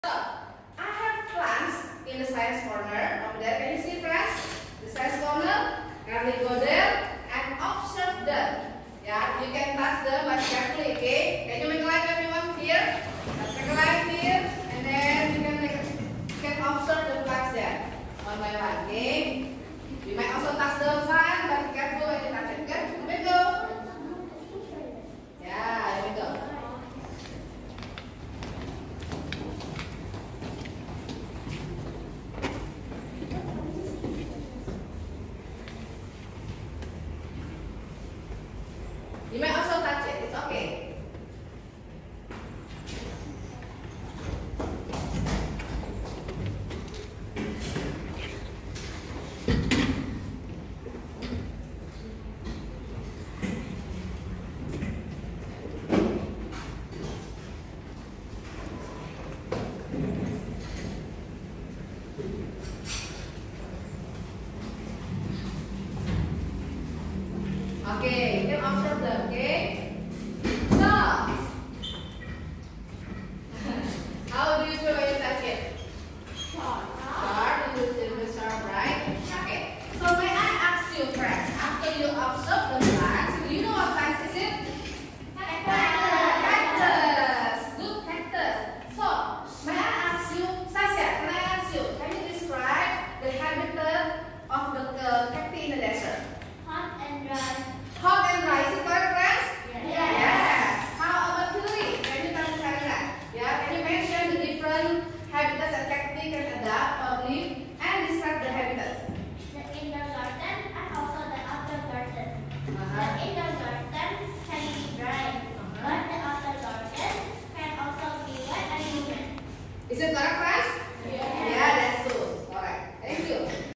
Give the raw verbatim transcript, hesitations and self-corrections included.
So, I have plants in the science corner over there. Can you see, friends? The science corner. Kindly go there and observe them. Yeah, you can touch them but carefully, okay? Can you make a line, everyone? Here. Let's make a line here, and then you can make a, you can observe the plants there one by one, okay? You might also touch the plant, but be careful when you touch it. Good? Here we go. Yeah, here we go. You may also touch it, it's okay. Okay, you can observe them, okay? So, how do you feel when you touch it? Sharp. Sharp, a little bit sharp, right? Okay. So, may I ask you, friends, after you observe the plants, do you know what plants is it? Cactus. Cactus. Good, cactus. So, may I ask you, Sasha, can I ask you, can you describe the habitat of the uh, cacti in the desert? Hot and dry. Hot and dry, is it correct, friends? Yes. Yes. How about Hillary? Can you tell me that? Yeah, can you mention the different habitats that cacti can adapt or live and describe the habitats? The indoor garden and also the outdoor garden. Uh-huh. The indoor garden can be dry, Uh-huh. but the outdoor garden can also be wet and humid. Is it correct, friends?